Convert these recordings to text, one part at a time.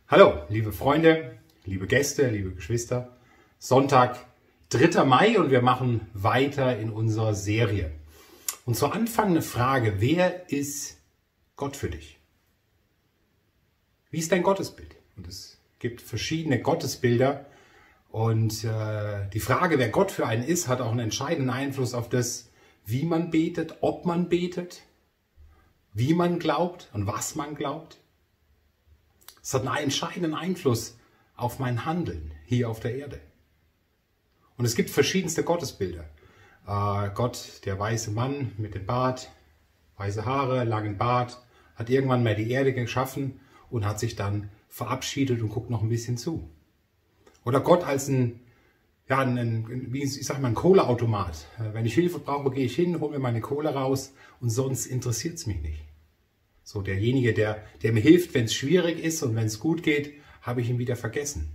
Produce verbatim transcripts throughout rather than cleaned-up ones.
Hallo, liebe Freunde, liebe Gäste, liebe Geschwister. Sonntag, dritter Mai und wir machen weiter in unserer Serie. Und zu Anfang eine Frage: Wer ist Gott für dich? Wie ist dein Gottesbild? Und es gibt verschiedene Gottesbilder. Und äh, die Frage, wer Gott für einen ist, hat auch einen entscheidenden Einfluss auf das, wie man betet, ob man betet, wie man glaubt und was man glaubt. Es hat einen entscheidenden Einfluss auf mein Handeln hier auf der Erde. Und es gibt verschiedenste Gottesbilder. Äh, Gott, der weiße Mann mit dem Bart, weiße Haare, langen Bart, hat irgendwann mal die Erde geschaffen und hat sich dann verabschiedet und guckt noch ein bisschen zu. Oder Gott als ein, ja, ein, wie ich sag mal, ein Kohleautomat. Wenn ich Hilfe brauche, gehe ich hin, hole mir meine Kohle raus und sonst interessiert es mich nicht. So, derjenige, der, der mir hilft, wenn es schwierig ist und wenn es gut geht, habe ich ihn wieder vergessen.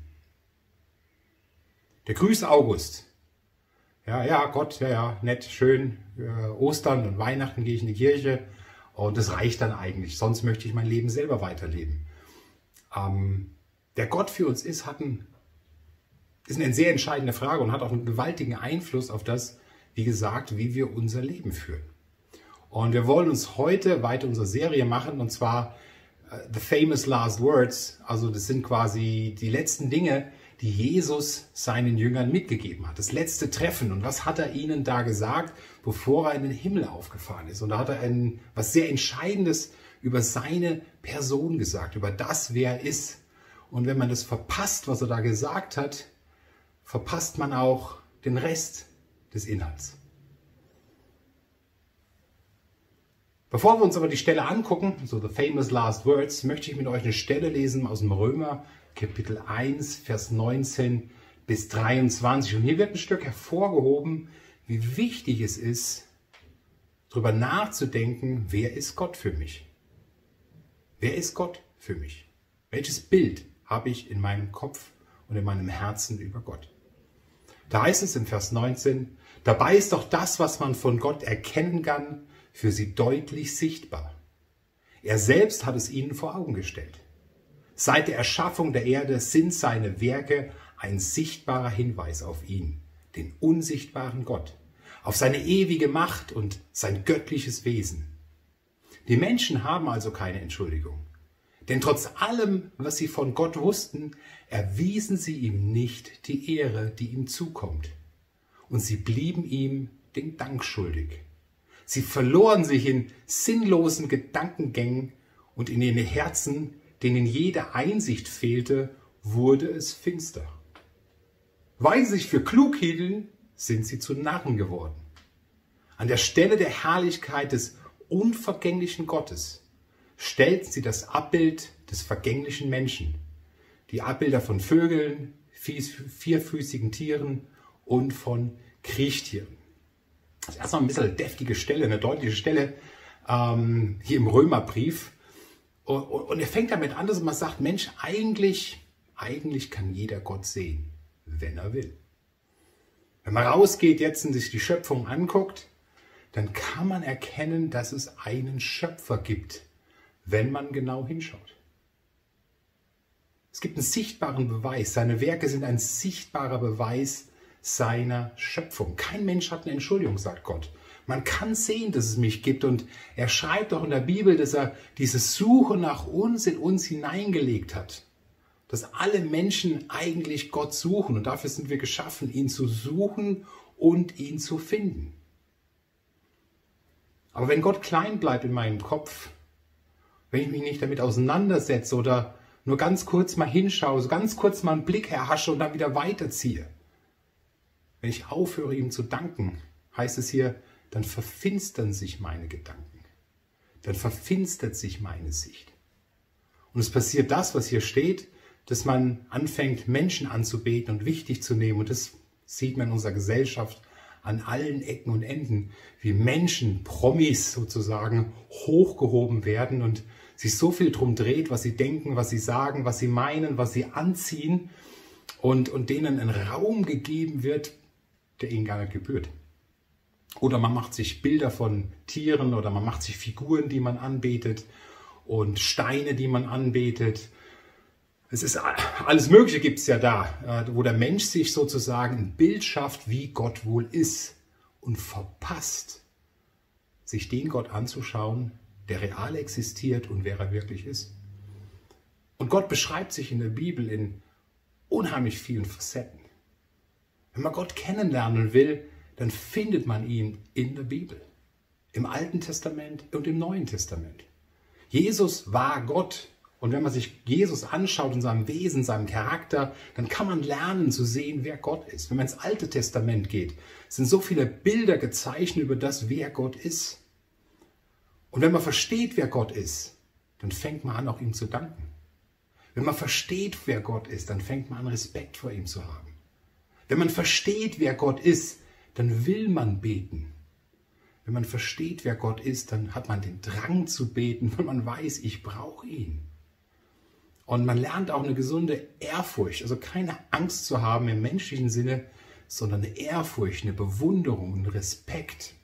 Der Grüß August. Ja, ja, Gott, ja, ja, nett, schön. Äh, Ostern und Weihnachten gehe ich in die Kirche und das reicht dann eigentlich. Sonst möchte ich mein Leben selber weiterleben. Ähm, der Gott für uns ist, hat ein, ist eine sehr entscheidende Frage und hat auch einen gewaltigen Einfluss auf das, wie gesagt, wie wir unser Leben führen. Und wir wollen uns heute weiter unsere Serie machen, und zwar uh, The Famous Last Words. Also das sind quasi die letzten Dinge, die Jesus seinen Jüngern mitgegeben hat. Das letzte Treffen. Und was hat er ihnen da gesagt, bevor er in den Himmel aufgefahren ist? Und da hat er ein, was sehr Entscheidendes über seine Person gesagt, über das, wer er ist. Und wenn man das verpasst, was er da gesagt hat, verpasst man auch den Rest des Inhalts. Bevor wir uns aber die Stelle angucken, so The Famous Last Words, möchte ich mit euch eine Stelle lesen aus dem Römer, Kapitel eins, Vers neunzehn bis dreiundzwanzig. Und hier wird ein Stück hervorgehoben, wie wichtig es ist, darüber nachzudenken, wer ist Gott für mich? Wer ist Gott für mich? Welches Bild habe ich in meinem Kopf und in meinem Herzen über Gott? Da heißt es in Vers neunzehn, dabei ist doch das, was man von Gott erkennen kann, für sie deutlich sichtbar. Er selbst hat es ihnen vor Augen gestellt. Seit der Erschaffung der Erde sind seine Werke ein sichtbarer Hinweis auf ihn, den unsichtbaren Gott, auf seine ewige Macht und sein göttliches Wesen. Die Menschen haben also keine Entschuldigung. Denn trotz allem, was sie von Gott wussten, erwiesen sie ihm nicht die Ehre, die ihm zukommt. Und sie blieben ihm den Dank schuldig. Sie verloren sich in sinnlosen Gedankengängen und in ihren Herzen, denen jede Einsicht fehlte, wurde es finster. Weil sie sich für klug hielten, sind sie zu Narren geworden. An der Stelle der Herrlichkeit des unvergänglichen Gottes stellten sie das Abbild des vergänglichen Menschen, die Abbilder von Vögeln, vierfüßigen Tieren und von Kriechtieren. Das ist erstmal ein bisschen eine deftige Stelle, eine deutliche Stelle ähm, hier im Römerbrief. Und, und er fängt damit an, dass man sagt, Mensch, eigentlich, eigentlich kann jeder Gott sehen, wenn er will. Wenn man rausgeht jetzt und sich die Schöpfung anguckt, dann kann man erkennen, dass es einen Schöpfer gibt, wenn man genau hinschaut. Es gibt einen sichtbaren Beweis. Seine Werke sind ein sichtbarer Beweis seiner Schöpfung. Kein Mensch hat eine Entschuldigung, sagt Gott. Man kann sehen, dass es mich gibt, und er schreibt auch in der Bibel, dass er diese Suche nach uns in uns hineingelegt hat. Dass alle Menschen eigentlich Gott suchen, und dafür sind wir geschaffen, ihn zu suchen und ihn zu finden. Aber wenn Gott klein bleibt in meinem Kopf, wenn ich mich nicht damit auseinandersetze oder nur ganz kurz mal hinschaue, so ganz kurz mal einen Blick erhasche und dann wieder weiterziehe, wenn ich aufhöre, ihm zu danken, heißt es hier, dann verfinstern sich meine Gedanken. Dann verfinstert sich meine Sicht. Und es passiert das, was hier steht, dass man anfängt, Menschen anzubeten und wichtig zu nehmen. Und das sieht man in unserer Gesellschaft an allen Ecken und Enden, wie Menschen, Promis sozusagen, hochgehoben werden und sich so viel drum dreht, was sie denken, was sie sagen, was sie meinen, was sie anziehen, und, und denen ein Raum gegeben wird, der ihnen gar nicht gebührt. Oder man macht sich Bilder von Tieren oder man macht sich Figuren, die man anbetet, und Steine, die man anbetet. Es ist alles Mögliche gibt es ja da, wo der Mensch sich sozusagen ein Bild schafft, wie Gott wohl ist und verpasst, sich den Gott anzuschauen, der real existiert und wer er wirklich ist. Und Gott beschreibt sich in der Bibel in unheimlich vielen Facetten. Wenn man Gott kennenlernen will, dann findet man ihn in der Bibel, im Alten Testament und im Neuen Testament. Jesus war Gott. Und wenn man sich Jesus anschaut in seinem Wesen, seinem Charakter, dann kann man lernen zu sehen, wer Gott ist. Wenn man ins Alte Testament geht, sind so viele Bilder gezeichnet über das, wer Gott ist. Und wenn man versteht, wer Gott ist, dann fängt man an, auch ihm zu danken. Wenn man versteht, wer Gott ist, dann fängt man an, Respekt vor ihm zu haben. Wenn man versteht, wer Gott ist, dann will man beten. Wenn man versteht, wer Gott ist, dann hat man den Drang zu beten, weil man weiß, ich brauche ihn. Und man lernt auch eine gesunde Ehrfurcht, also keine Angst zu haben im menschlichen Sinne, sondern eine Ehrfurcht, eine Bewunderung, einen Respekt.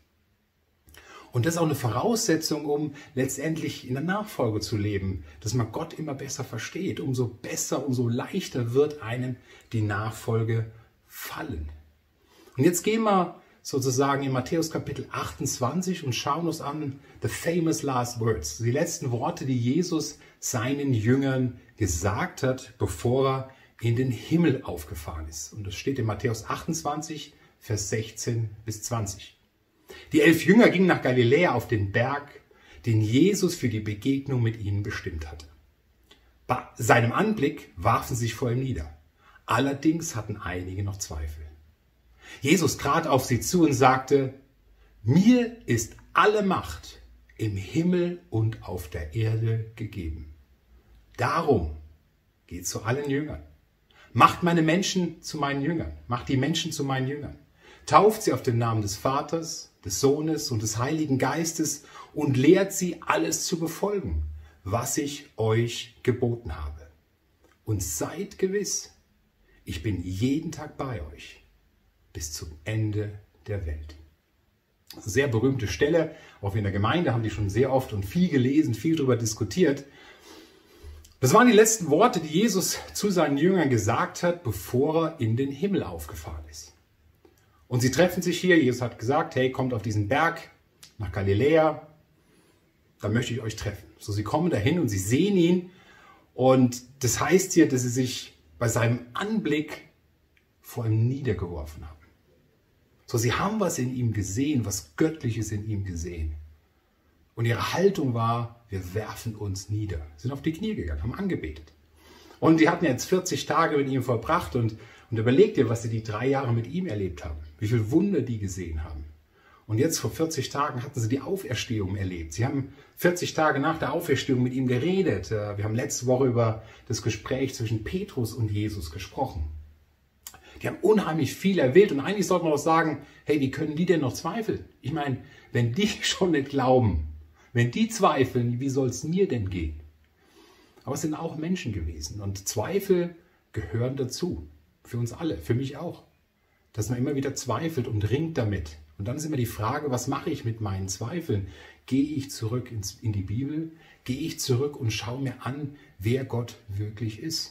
Und das ist auch eine Voraussetzung, um letztendlich in der Nachfolge zu leben, dass man Gott immer besser versteht. Umso besser, umso leichter wird einem die Nachfolge fallen. Und jetzt gehen wir sozusagen in Matthäus Kapitel achtundzwanzig und schauen uns an the famous last words, die letzten Worte, die Jesus seinen Jüngern gesagt hat, bevor er in den Himmel aufgefahren ist. Und das steht in Matthäus achtundzwanzig, Vers sechzehn bis zwanzig. Die elf Jünger gingen nach Galiläa auf den Berg, den Jesus für die Begegnung mit ihnen bestimmt hatte. Bei seinem Anblick warfen sie sich vor ihm nieder. Allerdings hatten einige noch Zweifel. Jesus trat auf sie zu und sagte, mir ist alle Macht im Himmel und auf der Erde gegeben. Darum geht zu allen Jüngern. Macht meine Menschen zu meinen Jüngern. Macht die Menschen zu meinen Jüngern. Tauft sie auf den Namen des Vaters, des Sohnes und des Heiligen Geistes und lehrt sie, alles zu befolgen, was ich euch geboten habe. Und seid gewiss, ich bin jeden Tag bei euch bis zum Ende der Welt. Sehr berühmte Stelle, auch in der Gemeinde haben die schon sehr oft und viel gelesen, viel darüber diskutiert. Das waren die letzten Worte, die Jesus zu seinen Jüngern gesagt hat, bevor er in den Himmel aufgefahren ist. Und sie treffen sich hier. Jesus hat gesagt, hey, kommt auf diesen Berg nach Galiläa, da möchte ich euch treffen. So, sie kommen dahin und sie sehen ihn. Und das heißt hier, dass sie sich bei seinem Anblick vor ihm niedergeworfen haben. So, sie haben was in ihm gesehen, was Göttliches in ihm gesehen. Und ihre Haltung war, wir werfen uns nieder. Sind auf die Knie gegangen, haben angebetet. Und die hatten jetzt vierzig Tage mit ihm verbracht und, und überlegt ihr, was sie die drei Jahre mit ihm erlebt haben. Wie viele Wunder die gesehen haben. Und jetzt vor vierzig Tagen hatten sie die Auferstehung erlebt. Sie haben vierzig Tage nach der Auferstehung mit ihm geredet. Wir haben letzte Woche über das Gespräch zwischen Petrus und Jesus gesprochen. Die haben unheimlich viel erwähnt und eigentlich sollte man auch sagen, hey, wie können die denn noch zweifeln? Ich meine, wenn die schon nicht glauben, wenn die zweifeln, wie soll es mir denn gehen? Aber es sind auch Menschen gewesen und Zweifel gehören dazu. Für uns alle, für mich auch. Dass man immer wieder zweifelt und ringt damit. Und dann ist immer die Frage, was mache ich mit meinen Zweifeln? Gehe ich zurück ins, in die Bibel? Gehe ich zurück und schaue mir an, wer Gott wirklich ist?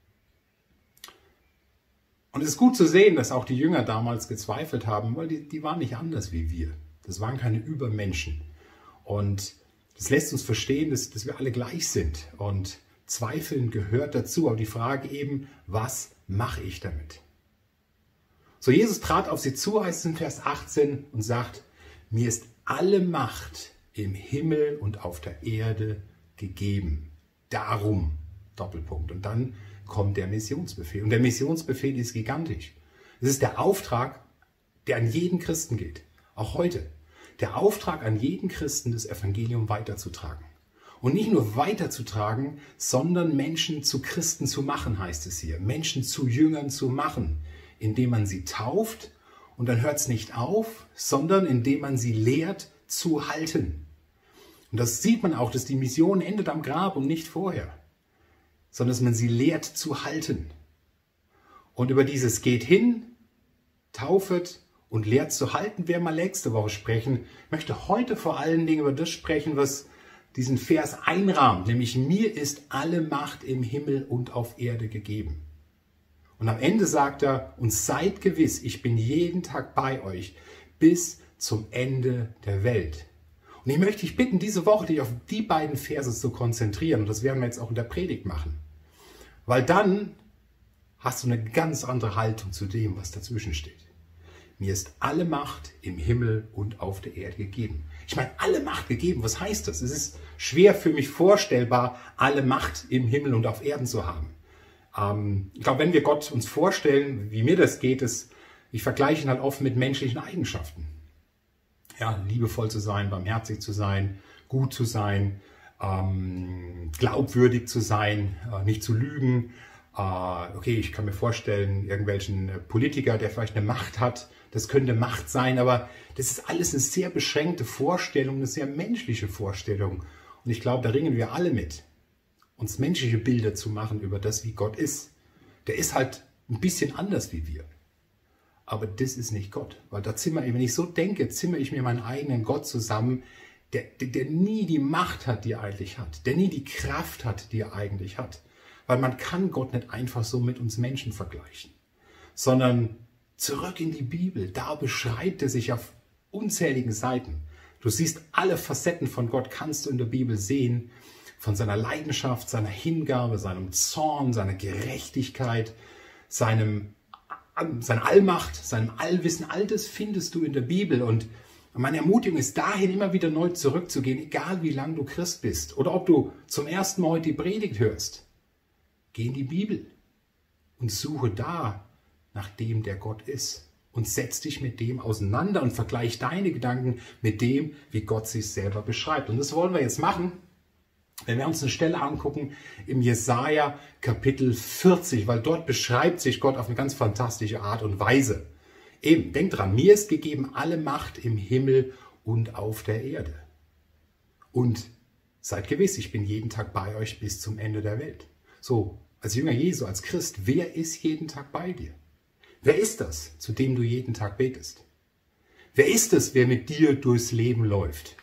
Und es ist gut zu sehen, dass auch die Jünger damals gezweifelt haben, weil die, die waren nicht anders wie wir. Das waren keine Übermenschen. Und das lässt uns verstehen, dass, dass wir alle gleich sind. Und Zweifeln gehört dazu. Aber die Frage eben, was mache ich damit? So, Jesus trat auf sie zu, heißt es in Vers achtzehn, und sagt, mir ist alle Macht im Himmel und auf der Erde gegeben. Darum, Doppelpunkt. Und dann kommt der Missionsbefehl. Und der Missionsbefehl ist gigantisch. Es ist der Auftrag, der an jeden Christen geht. Auch heute. Der Auftrag an jeden Christen, das Evangelium weiterzutragen. Und nicht nur weiterzutragen, sondern Menschen zu Christen zu machen, heißt es hier. Menschen zu Jüngern zu machen, indem man sie tauft. Und dann hört es nicht auf, sondern indem man sie lehrt zu halten. Und das sieht man auch, dass die Mission endet am Grab und nicht vorher. Sondern dass man sie lehrt zu halten. Und über dieses geht hin, taufet und lehrt zu halten, werden wir nächste Woche sprechen. Ich möchte heute vor allen Dingen über das sprechen, was, diesen Vers einrahmt, nämlich mir ist alle Macht im Himmel und auf Erde gegeben. Und am Ende sagt er, und seid gewiss, ich bin jeden Tag bei euch bis zum Ende der Welt. Und ich möchte dich bitten, diese Woche dich auf die beiden Verse zu konzentrieren. Und das werden wir jetzt auch in der Predigt machen. Weil dann hast du eine ganz andere Haltung zu dem, was dazwischen steht. Mir ist alle Macht im Himmel und auf der Erde gegeben. Ich meine, alle Macht gegeben, was heißt das? Es ist schwer für mich vorstellbar, alle Macht im Himmel und auf Erden zu haben. Ähm, ich glaube, wenn wir Gott uns vorstellen, wie mir das geht, ist, ich vergleiche ihn halt oft mit menschlichen Eigenschaften. Ja, liebevoll zu sein, barmherzig zu sein, gut zu sein, ähm, glaubwürdig zu sein, äh, nicht zu lügen. Äh, okay, ich kann mir vorstellen, irgendwelchen Politiker, der vielleicht eine Macht hat, das könnte Macht sein, aber das ist alles eine sehr beschränkte Vorstellung, eine sehr menschliche Vorstellung. Und ich glaube, da ringen wir alle mit, uns menschliche Bilder zu machen über das, wie Gott ist. Der ist halt ein bisschen anders wie wir. Aber das ist nicht Gott. Weil da zimmer ich, wenn ich so denke, zimmer ich mir meinen eigenen Gott zusammen, der, der, der nie die Macht hat, die er eigentlich hat. Der nie die Kraft hat, die er eigentlich hat. Weil man kann Gott nicht einfach so mit uns Menschen vergleichen. Sondern zurück in die Bibel. Da beschreibt er sich auf unzähligen Seiten. Du siehst, alle Facetten von Gott kannst du in der Bibel sehen. Von seiner Leidenschaft, seiner Hingabe, seinem Zorn, seiner Gerechtigkeit, seinem, seiner Allmacht, seinem Allwissen. All das findest du in der Bibel. Und meine Ermutigung ist dahin, immer wieder neu zurückzugehen, egal wie lange du Christ bist. Oder ob du zum ersten Mal heute die Predigt hörst. Geh in die Bibel und suche da nach dem, der Gott ist. Und setz dich mit dem auseinander und vergleich deine Gedanken mit dem, wie Gott sich selber beschreibt. Und das wollen wir jetzt machen, wenn wir uns eine Stelle angucken im Jesaja Kapitel vierzig, weil dort beschreibt sich Gott auf eine ganz fantastische Art und Weise. Eben, denkt dran, mir ist gegeben alle Macht im Himmel und auf der Erde. Und seid gewiss, ich bin jeden Tag bei euch bis zum Ende der Welt. So, als Jünger Jesu, als Christ, wer ist jeden Tag bei dir? Wer ist das, zu dem du jeden Tag betest? Wer ist es, wer mit dir durchs Leben läuft?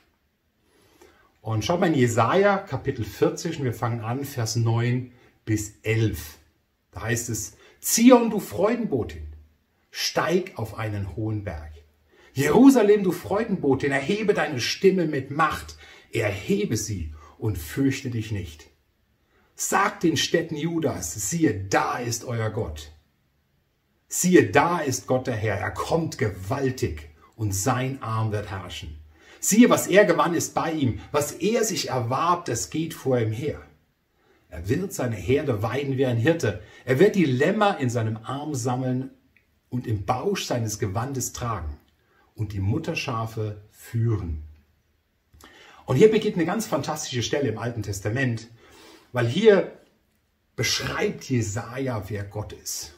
Und schaut mal in Jesaja Kapitel vierzig und wir fangen an, Vers neun bis elf. Da heißt es, Zion, du Freudenbotin, steig auf einen hohen Berg. Jerusalem, du Freudenbotin, erhebe deine Stimme mit Macht, erhebe sie und fürchte dich nicht. Sagt den Städten Judas, siehe, da ist euer Gott. Siehe, da ist Gott der Herr, er kommt gewaltig und sein Arm wird herrschen. Siehe, was er gewann, ist bei ihm, was er sich erwarb, das geht vor ihm her. Er wird seine Herde weiden wie ein Hirte, er wird die Lämmer in seinem Arm sammeln und im Bausch seines Gewandes tragen und die Mutterschafe führen. Und hier beginnt eine ganz fantastische Stelle im Alten Testament, weil hier beschreibt Jesaja, wer Gott ist.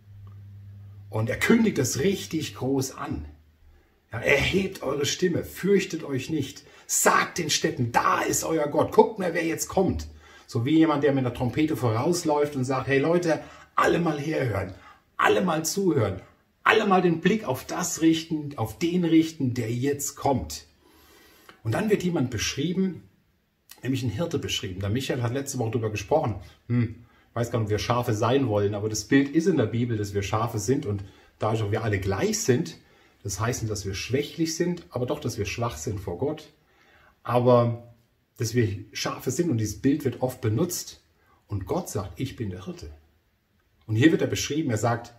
Und er kündigt das richtig groß an. Ja, erhebt eure Stimme, fürchtet euch nicht. Sagt den Städten, da ist euer Gott. Guckt mal, wer jetzt kommt. So wie jemand, der mit einer Trompete vorausläuft und sagt, hey Leute, alle mal herhören, alle mal zuhören, alle mal den Blick auf das richten, auf den richten, der jetzt kommt. Und dann wird jemand beschrieben, nämlich ein Hirte beschrieben. Der Michael hat letzte Woche darüber gesprochen. Hm, ich weiß gar nicht, ob wir Schafe sein wollen, aber das Bild ist in der Bibel, dass wir Schafe sind und dadurch auch wir alle gleich sind. Das heißt nicht, dass wir schwächlich sind, aber doch, dass wir schwach sind vor Gott. Aber dass wir Schafe sind und dieses Bild wird oft benutzt und Gott sagt, ich bin der Hirte. Und hier wird er beschrieben, er sagt,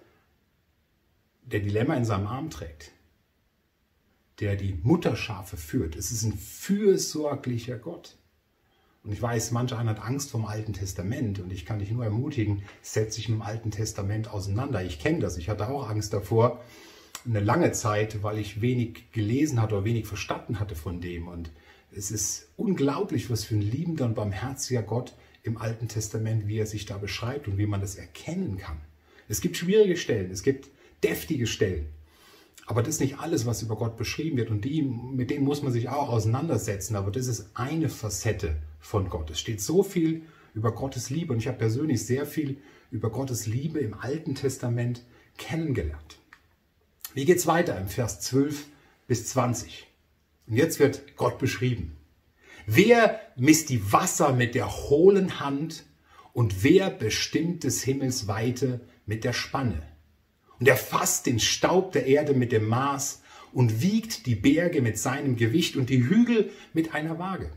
der die Lämmer in seinem Arm trägt, der die Mutterschafe führt. Es ist ein fürsorglicher Gott. Und ich weiß, manch einer hat Angst vom Alten Testament und ich kann dich nur ermutigen, setz dich mit dem Alten Testament auseinander. Ich kenne das, ich hatte auch Angst davor, eine lange Zeit, weil ich wenig gelesen hatte oder wenig verstanden hatte von dem. Und es ist unglaublich, was für ein liebender und barmherziger Gott im Alten Testament, wie er sich da beschreibt und wie man das erkennen kann. Es gibt schwierige Stellen, es gibt deftige Stellen. Aber das ist nicht alles, was über Gott beschrieben wird und die, mit denen muss man sich auch auseinandersetzen. Aber das ist eine Facette von Gott. Es steht so viel über Gottes Liebe und ich habe persönlich sehr viel über Gottes Liebe im Alten Testament kennengelernt. Wie geht es weiter im Vers zwölf bis zwanzig? Und jetzt wird Gott beschrieben. Wer misst die Wasser mit der hohlen Hand und wer bestimmt des Himmels Weite mit der Spanne? Und er fasst den Staub der Erde mit dem Maß und wiegt die Berge mit seinem Gewicht und die Hügel mit einer Waage.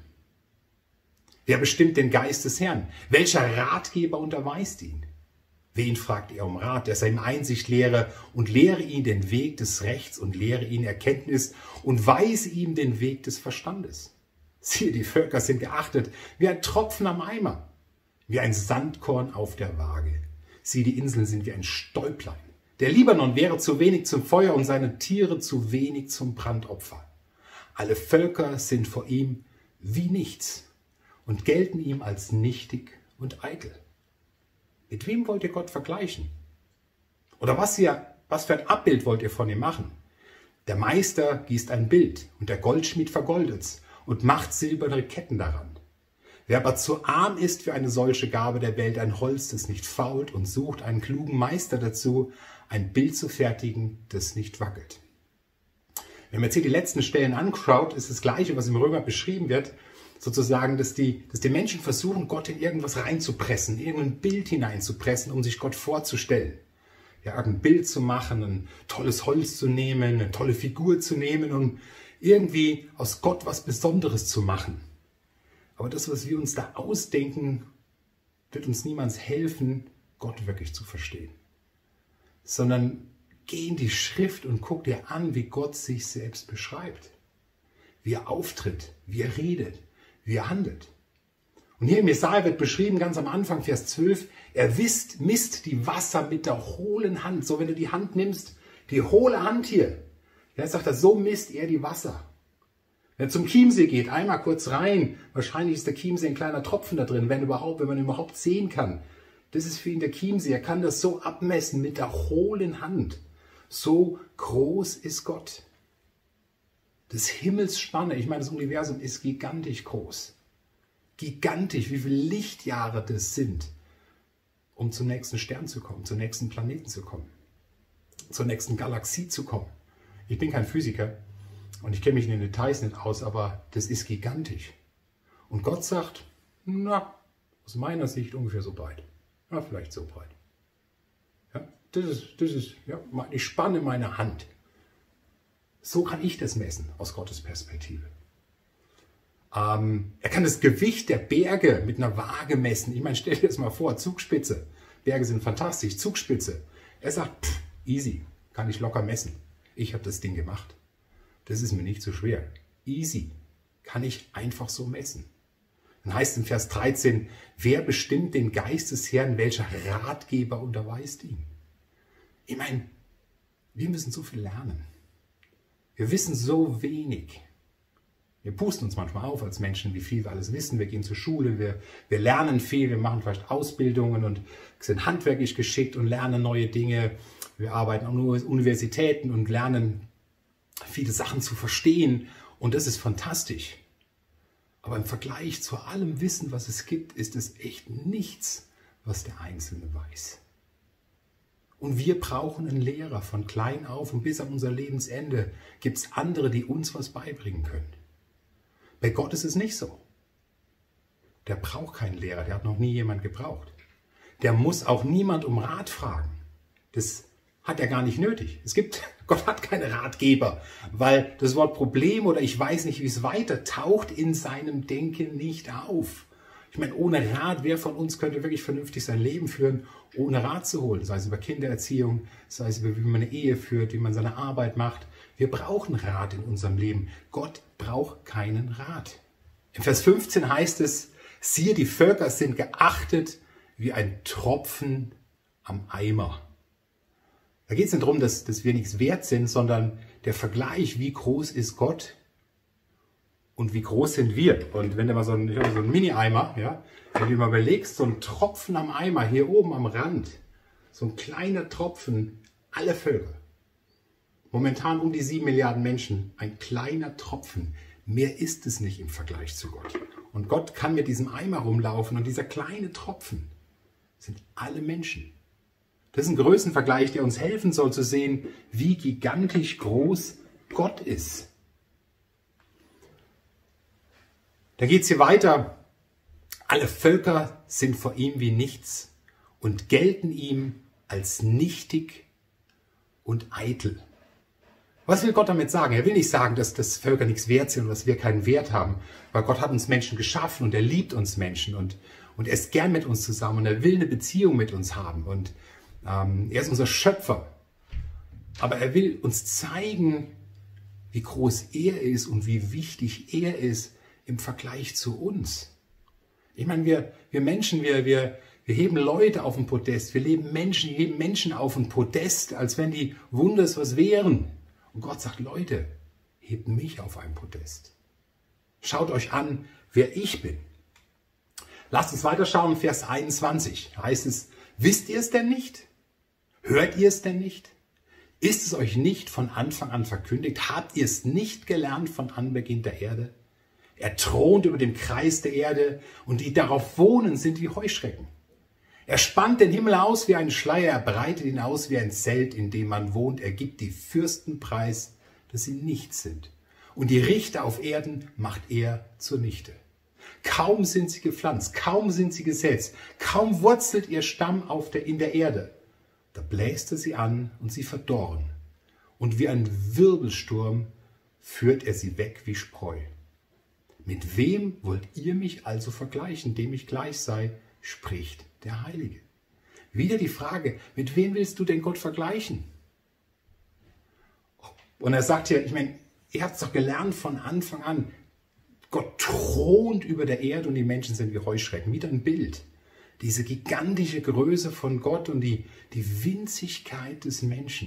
Wer bestimmt den Geist des Herrn? Welcher Ratgeber unterweist ihn? Wen fragt er um Rat, der ihm Einsicht lehre und lehre ihn den Weg des Rechts und lehre ihn Erkenntnis und weise ihm den Weg des Verstandes? Siehe, die Völker sind geachtet wie ein Tropfen am Eimer, wie ein Sandkorn auf der Waage. Siehe, die Inseln sind wie ein Stäublein. Der Libanon wäre zu wenig zum Feuer und seine Tiere zu wenig zum Brandopfer. Alle Völker sind vor ihm wie nichts und gelten ihm als nichtig und eitel. Mit wem wollt ihr Gott vergleichen? Oder was, ihr, was für ein Abbild wollt ihr von ihm machen? Der Meister gießt ein Bild und der Goldschmied vergoldet's und macht silberne Ketten daran. Wer aber zu arm ist für eine solche Gabe der Welt, ein Holz, das nicht fault, und sucht einen klugen Meister dazu, ein Bild zu fertigen, das nicht wackelt. Wenn man jetzt hier die letzten Stellen anschaut, ist das Gleiche, was im Römer beschrieben wird, sozusagen, dass die, dass die Menschen versuchen, Gott in irgendwas reinzupressen, irgendein Bild hineinzupressen, um sich Gott vorzustellen. Ja, irgendein Bild zu machen, ein tolles Holz zu nehmen, eine tolle Figur zu nehmen und irgendwie aus Gott was Besonderes zu machen. Aber das, was wir uns da ausdenken, wird uns niemals helfen, Gott wirklich zu verstehen. Sondern geh in die Schrift und guck dir an, wie Gott sich selbst beschreibt. Wie er auftritt, wie er redet, wie er handelt. Und hier im Jesaja wird beschrieben, ganz am Anfang, Vers zwölf, er wisst, misst die Wasser mit der hohlen Hand. So, wenn du die Hand nimmst, die hohle Hand hier, ja, sagt er, so misst er die Wasser. Wenn er zum Chiemsee geht, einmal kurz rein, wahrscheinlich ist der Chiemsee ein kleiner Tropfen da drin, wenn überhaupt, wenn man ihn überhaupt sehen kann. Das ist für ihn der Chiemsee. Er kann das so abmessen mit der hohlen Hand. So groß ist Gott. Das Himmelsspanne, ich meine, das Universum ist gigantisch groß. Gigantisch, wie viele Lichtjahre das sind, um zum nächsten Stern zu kommen, zum nächsten Planeten zu kommen, zur nächsten Galaxie zu kommen. Ich bin kein Physiker und ich kenne mich in den Details nicht aus, aber das ist gigantisch. Und Gott sagt, na, aus meiner Sicht ungefähr so breit. Ja, vielleicht so breit. Ja, das ist, das ist ja, die Spanne meiner Hand. So kann ich das messen aus Gottes Perspektive. Ähm, er kann das Gewicht der Berge mit einer Waage messen. Ich meine, stell dir das mal vor, Zugspitze. Berge sind fantastisch, Zugspitze. Er sagt, pff, easy, kann ich locker messen. Ich habe das Ding gemacht. Das ist mir nicht so schwer. Easy, kann ich einfach so messen. Dann heißt in Vers dreizehn, wer bestimmt den Geist des Herrn, welcher Ratgeber unterweist ihn? Ich meine, wir müssen so viel lernen. Wir wissen so wenig. Wir pusten uns manchmal auf als Menschen, wie viel wir alles wissen. Wir gehen zur Schule, wir, wir lernen viel, wir machen vielleicht Ausbildungen und sind handwerklich geschickt und lernen neue Dinge. Wir arbeiten an Universitäten und lernen viele Sachen zu verstehen und das ist fantastisch. Aber im Vergleich zu allem Wissen, was es gibt, ist es echt nichts, was der Einzelne weiß. Und wir brauchen einen Lehrer von klein auf und bis an unser Lebensende gibt es andere, die uns was beibringen können. Bei Gott ist es nicht so. Der braucht keinen Lehrer, der hat noch nie jemand gebraucht. Der muss auch niemand um Rat fragen. Das hat er gar nicht nötig. Es gibt, Gott hat keine Ratgeber, weil das Wort Problem oder ich weiß nicht, wie es weiter taucht in seinem Denken nicht auf. Ich meine, ohne Rat, wer von uns könnte wirklich vernünftig sein Leben führen, ohne Rat zu holen? Sei es über Kindererziehung, sei es über wie man eine Ehe führt, wie man seine Arbeit macht. Wir brauchen Rat in unserem Leben. Gott braucht keinen Rat. In Vers fünfzehn heißt es, siehe, die Völker sind geachtet wie ein Tropfen am Eimer. Da geht es nicht darum, dass, dass wir nichts wert sind, sondern der Vergleich, wie groß ist Gott und wie groß sind wir. Und wenn du mal so einen, so einen Mini-Eimer, ja, wenn du dir mal überlegst, so ein Tropfen am Eimer, hier oben am Rand, so ein kleiner Tropfen, alle Völker. Momentan um die sieben Milliarden Menschen, ein kleiner Tropfen. Mehr ist es nicht im Vergleich zu Gott. Und Gott kann mit diesem Eimer rumlaufen und dieser kleine Tropfen sind alle Menschen. Das ist ein Größenvergleich, der uns helfen soll zu sehen, wie gigantisch groß Gott ist. Da geht es hier weiter. Alle Völker sind vor ihm wie nichts und gelten ihm als nichtig und eitel. Was will Gott damit sagen? Er will nicht sagen, dass das Völker nichts wert sind und dass wir keinen Wert haben, weil Gott hat uns Menschen geschaffen und er liebt uns Menschen und, und er ist gern mit uns zusammen und er will eine Beziehung mit uns haben und ähm, er ist unser Schöpfer. Aber er will uns zeigen, wie groß er ist und wie wichtig er ist im Vergleich zu uns. Ich meine, wir, wir Menschen, wir, wir, wir heben Leute auf den Podest, wir leben Menschen, wir heben Menschen auf den Podest, als wenn die Wunders was wären. Und Gott sagt, Leute, hebt mich auf ein Podest. Schaut euch an, wer ich bin. Lasst uns weiterschauen, Vers einundzwanzig. Heißt es, wisst ihr es denn nicht? Hört ihr es denn nicht? Ist es euch nicht von Anfang an verkündigt? Habt ihr es nicht gelernt von Anbeginn der Erde? Er thront über dem Kreis der Erde und die darauf wohnen, sind wie Heuschrecken. Er spannt den Himmel aus wie ein Schleier, er breitet ihn aus wie ein Zelt, in dem man wohnt. Er gibt die Fürsten preis, dass sie nichts sind. Und die Richter auf Erden macht er zunichte. Kaum sind sie gepflanzt, kaum sind sie gesetzt, kaum wurzelt ihr Stamm auf der, in der Erde. Da bläst er sie an und sie verdorren. Und wie ein Wirbelsturm führt er sie weg wie Spreu. Mit wem wollt ihr mich also vergleichen, dem ich gleich sei, spricht der Heilige. Wieder die Frage, mit wem willst du denn Gott vergleichen? Und er sagt hier, ich meine, ihr habt es doch gelernt von Anfang an, Gott thront über der Erde und die Menschen sind wie Heuschrecken. Wieder ein Bild. Diese gigantische Größe von Gott und die, die Winzigkeit des Menschen.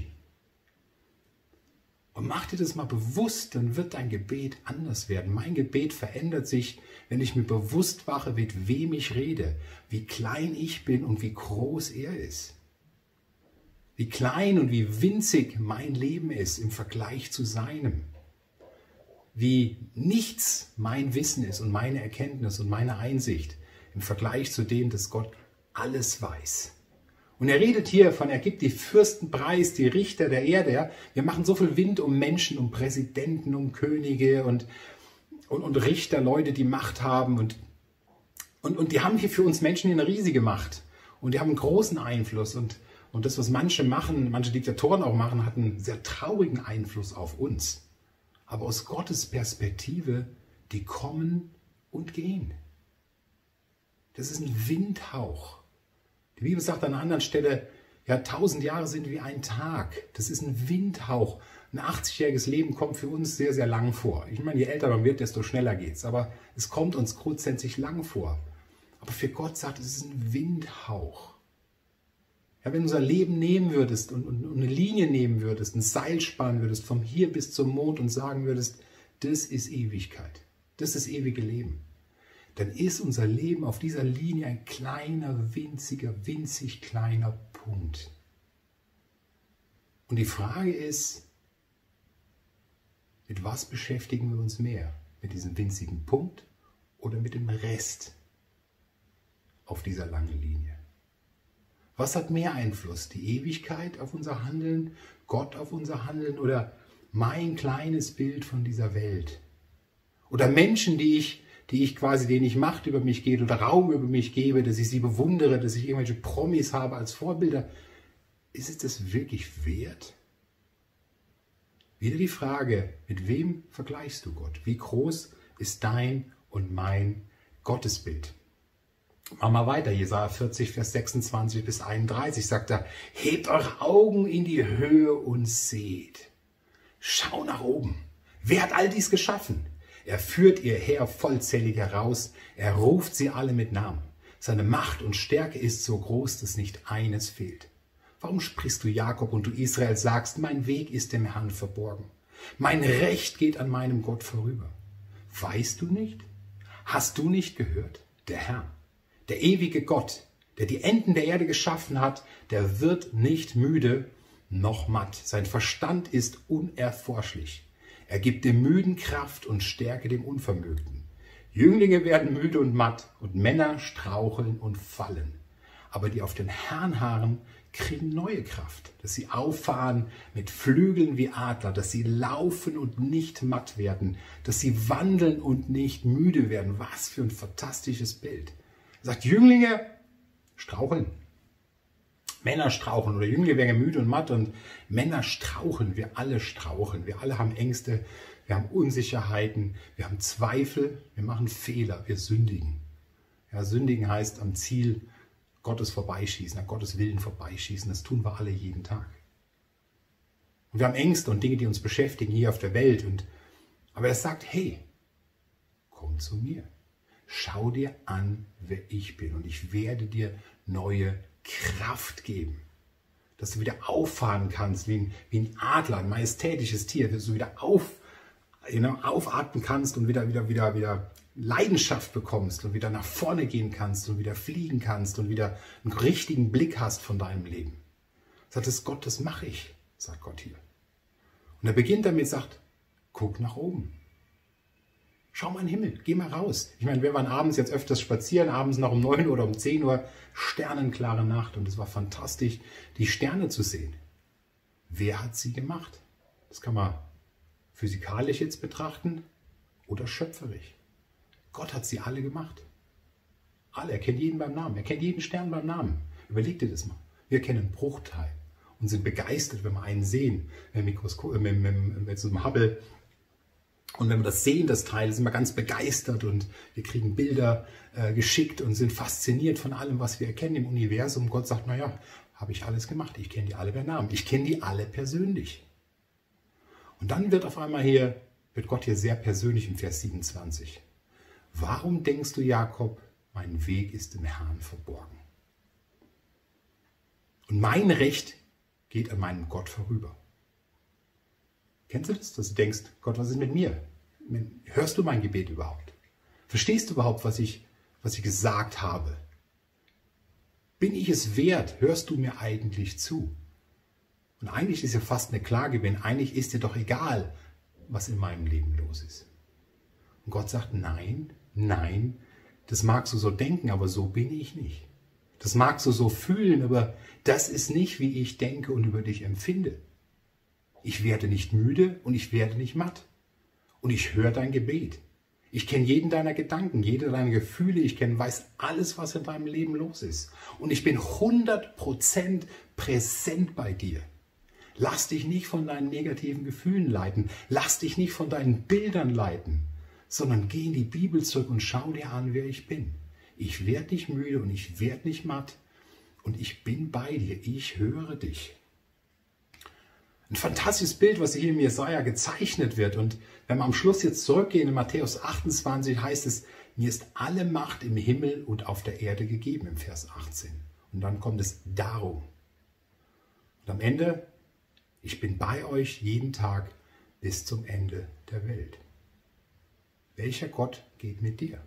Und mach dir das mal bewusst, dann wird dein Gebet anders werden. Mein Gebet verändert sich, wenn ich mir bewusst mache, mit wem ich rede, wie klein ich bin und wie groß er ist. Wie klein und wie winzig mein Leben ist im Vergleich zu seinem. Wie nichts mein Wissen ist und meine Erkenntnis und meine Einsicht im Vergleich zu dem, dass Gott alles weiß. Und er redet hier von, er gibt die Fürsten preis, die Richter der Erde. Ja? Wir machen so viel Wind um Menschen, um Präsidenten, um Könige und, und, und Richter, Leute, die Macht haben. Und, und, und die haben hier für uns Menschen eine riesige Macht. Und die haben einen großen Einfluss. Und, und das, was manche machen, manche Diktatoren auch machen, hat einen sehr traurigen Einfluss auf uns. Aber aus Gottes Perspektive, die kommen und gehen. Das ist ein Windhauch. Die Bibel sagt an einer anderen Stelle, ja, tausend Jahre sind wie ein Tag. Das ist ein Windhauch. Ein achtzigjähriges Leben kommt für uns sehr, sehr lang vor. Ich meine, je älter man wird, desto schneller geht's. Aber es kommt uns grundsätzlich lang vor. Aber für Gott sagt, es ist ein Windhauch. Ja, wenn du unser Leben nehmen würdest und, und, und eine Linie nehmen würdest, ein Seil spannen würdest, vom hier bis zum Mond und sagen würdest, das ist Ewigkeit. Das ist ewige Leben. Dann ist unser Leben auf dieser Linie ein kleiner, winziger, winzig kleiner Punkt. Und die Frage ist, mit was beschäftigen wir uns mehr? Mit diesem winzigen Punkt oder mit dem Rest auf dieser langen Linie? Was hat mehr Einfluss? Die Ewigkeit auf unser Handeln, Gott auf unser Handeln oder mein kleines Bild von dieser Welt? Oder Menschen, die ich die ich quasi, denen ich Macht über mich gebe oder Raum über mich gebe, dass ich sie bewundere, dass ich irgendwelche Promis habe als Vorbilder. Ist es das wirklich wert? Wieder die Frage, mit wem vergleichst du Gott? Wie groß ist dein und mein Gottesbild? Machen wir weiter, Jesaja vierzig, Vers sechsundzwanzig bis einunddreißig sagt er, hebt eure Augen in die Höhe und seht. Schau nach oben. Wer hat all dies geschaffen? Er führt ihr Heer vollzählig heraus, er ruft sie alle mit Namen. Seine Macht und Stärke ist so groß, dass nicht eines fehlt. Warum sprichst du Jakob und du Israel sagst, mein Weg ist dem Herrn verborgen. Mein Recht geht an meinem Gott vorüber. Weißt du nicht? Hast du nicht gehört? Der Herr, der ewige Gott, der die Enden der Erde geschaffen hat, der wird nicht müde noch matt. Sein Verstand ist unerforschlich. Er gibt dem Müden Kraft und Stärke dem Unvermögten. Jünglinge werden müde und matt und Männer straucheln und fallen. Aber die auf den Herrn harren, kriegen neue Kraft, dass sie auffahren mit Flügeln wie Adler, dass sie laufen und nicht matt werden, dass sie wandeln und nicht müde werden. Was für ein fantastisches Bild. Er sagt, Jünglinge straucheln. Männer straucheln oder Jünglinge werden müde und matt und Männer straucheln. Wir alle straucheln. Wir alle haben Ängste, wir haben Unsicherheiten, wir haben Zweifel, wir machen Fehler, wir sündigen. Ja, sündigen heißt am Ziel Gottes vorbeischießen, an Gottes Willen vorbeischießen. Das tun wir alle jeden Tag. Und wir haben Ängste und Dinge, die uns beschäftigen hier auf der Welt. Und, aber er sagt, hey, komm zu mir. Schau dir an, wer ich bin. Und ich werde dir neue Kraft geben. Dass du wieder auffahren kannst, wie ein, wie ein Adler, ein majestätisches Tier. Dass du wieder auf, you know, aufatmen kannst und wieder, wieder, wieder, wieder Leidenschaft bekommst und wieder nach vorne gehen kannst und wieder fliegen kannst und wieder einen richtigen Blick hast von deinem Leben. Sagt es Gott, das mache ich, sagt Gott hier. Und er beginnt damit, sagt, guck nach oben. Schau mal in den Himmel, geh mal raus. Ich meine, wir waren abends jetzt öfters spazieren, abends noch um neun Uhr oder um zehn Uhr, sternenklare Nacht und es war fantastisch, die Sterne zu sehen. Wer hat sie gemacht? Das kann man physikalisch jetzt betrachten oder schöpferisch. Gott hat sie alle gemacht. Alle. Er kennt jeden beim Namen. Er kennt jeden Stern beim Namen. Überleg dir das mal. Wir kennen einen Bruchteil und sind begeistert, wenn wir einen sehen. Mit, Mikroskop, mit, mit, mit so einem Hubble. Und wenn wir das sehen, das Teil, sind wir ganz begeistert und wir kriegen Bilder äh, geschickt und sind fasziniert von allem, was wir erkennen im Universum. Gott sagt, naja, habe ich alles gemacht. Ich kenne die alle beim Namen. Ich kenne die alle persönlich. Und dann wird auf einmal hier, wird Gott hier sehr persönlich im Vers siebenundzwanzig. Warum denkst du, Jakob, mein Weg ist im Herrn verborgen? Und mein Recht geht an meinem Gott vorüber. Kennst du das, dass du denkst, Gott, was ist mit mir? Hörst du mein Gebet überhaupt? Verstehst du überhaupt, was ich, was ich gesagt habe? Bin ich es wert? Hörst du mir eigentlich zu? Und eigentlich ist ja fast eine Klage, wenn eigentlich ist dir doch egal, was in meinem Leben los ist. Und Gott sagt, nein, nein, das magst du so denken, aber so bin ich nicht. Das magst du so fühlen, aber das ist nicht, wie ich denke und über dich empfinde. Ich werde nicht müde und ich werde nicht matt. Und ich höre dein Gebet. Ich kenne jeden deiner Gedanken, jede deiner Gefühle. Ich kenne, weiß alles, was in deinem Leben los ist. Und ich bin hundert Prozent präsent bei dir. Lass dich nicht von deinen negativen Gefühlen leiten. Lass dich nicht von deinen Bildern leiten. Sondern geh in die Bibel zurück und schau dir an, wer ich bin. Ich werde nicht müde und ich werde nicht matt. Und ich bin bei dir. Ich höre dich. Ein fantastisches Bild, was hier im Jesaja gezeichnet wird. Und wenn wir am Schluss jetzt zurückgehen, in Matthäus achtundzwanzig heißt es, mir ist alle Macht im Himmel und auf der Erde gegeben, im Vers achtzehn. Und dann kommt es darum. Und am Ende, ich bin bei euch jeden Tag bis zum Ende der Welt. Welcher Gott geht mit dir?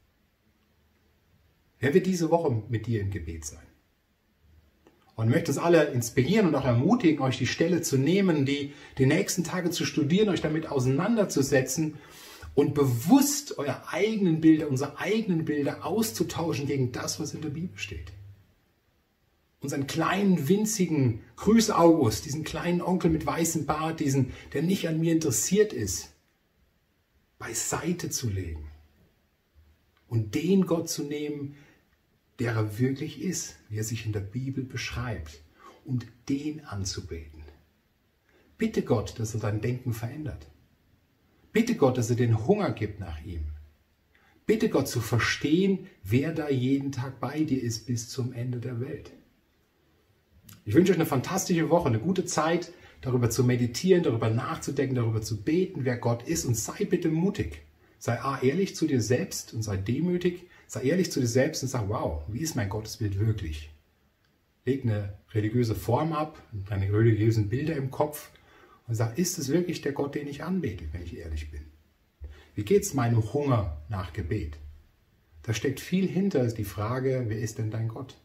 Wer wird diese Woche mit dir im Gebet sein? Und möchte es alle inspirieren und auch ermutigen, euch die Stelle zu nehmen, die, die nächsten Tage zu studieren, euch damit auseinanderzusetzen und bewusst eure eigenen Bilder, unsere eigenen Bilder auszutauschen gegen das, was in der Bibel steht. Unseren kleinen, winzigen Grüß August, diesen kleinen Onkel mit weißem Bart, diesen, der nicht an mir interessiert ist, beiseite zu legen und den Gott zu nehmen, der er wirklich ist, wie er sich in der Bibel beschreibt, und den anzubeten. Bitte Gott, dass er dein Denken verändert. Bitte Gott, dass er den Hunger gibt nach ihm. Bitte Gott zu verstehen, wer da jeden Tag bei dir ist bis zum Ende der Welt. Ich wünsche euch eine fantastische Woche, eine gute Zeit, darüber zu meditieren, darüber nachzudenken, darüber zu beten, wer Gott ist, und sei bitte mutig. Sei A, ehrlich zu dir selbst und sei demütig. Sei ehrlich zu dir selbst und sag, wow, wie ist mein Gottesbild wirklich? Leg eine religiöse Form ab, deine religiösen Bilder im Kopf und sag, ist es wirklich der Gott, den ich anbete, wenn ich ehrlich bin? Wie geht es meinem Hunger nach Gebet? Da steckt viel hinter, ist die Frage, wer ist denn dein Gott?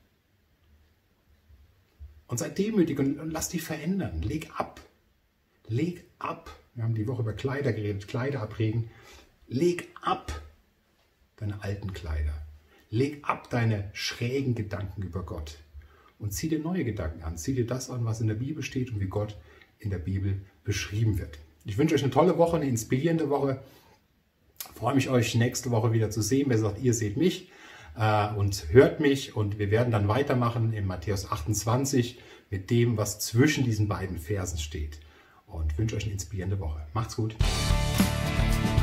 Und sei demütig und, und lass dich verändern. Leg ab. Leg ab. Wir haben die Woche über Kleider geredet, Kleider abregen. Leg ab deine alten Kleider. Leg ab deine schrägen Gedanken über Gott und zieh dir neue Gedanken an. Zieh dir das an, was in der Bibel steht und wie Gott in der Bibel beschrieben wird. Ich wünsche euch eine tolle Woche, eine inspirierende Woche. Ich freue mich, euch nächste Woche wieder zu sehen. Wer sagt, ihr seht mich äh, und hört mich. Und wir werden dann weitermachen in Matthäus achtundzwanzig mit dem, was zwischen diesen beiden Versen steht. Und wünsche euch eine inspirierende Woche. Macht's gut.